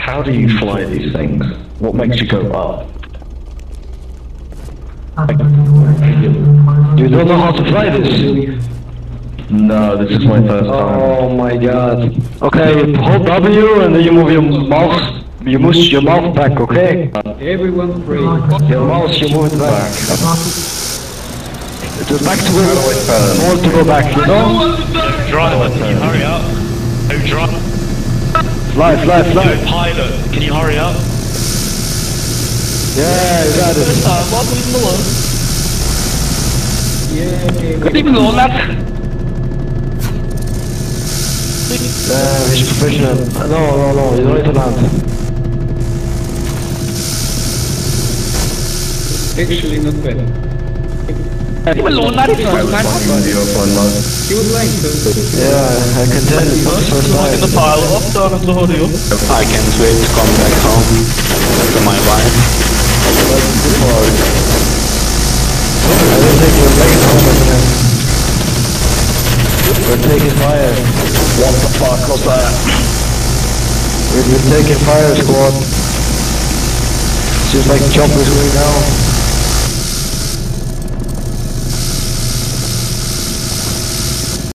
How do you fly these things? What makes you go up? You don't know how to fly this? No, this is my first time. Oh my god. Okay, hold W and then you move your mouse. You move your mouse back, okay? Everyone pray. Your mouse, you move it back. Just back to where you want to go back, you know? Driver, can you hurry up? Oh, driver. Fly. Pilot, can you hurry up? Yeah, you got it. Yay. Good evening, lad. He's professional. No, you don't need to land. Actually not bad. He was Video fun mode. He was lying, so... Yeah, I can tell it's not the first time. the pile up, down at the audio. I can't wait to come back home to my wife. I will take your second home again. We're taking fire. What the fuck was that? We're taking fire, squad. Seems like the chopper's going down.